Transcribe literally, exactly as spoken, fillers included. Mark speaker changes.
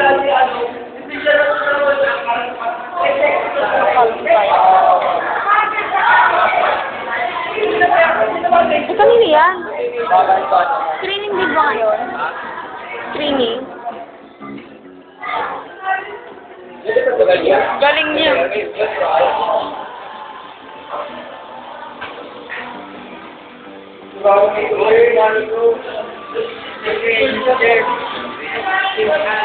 Speaker 1: Eh, kanina yan? Screening din ba ngayon? Screening? Galing niya.
Speaker 2: Wow,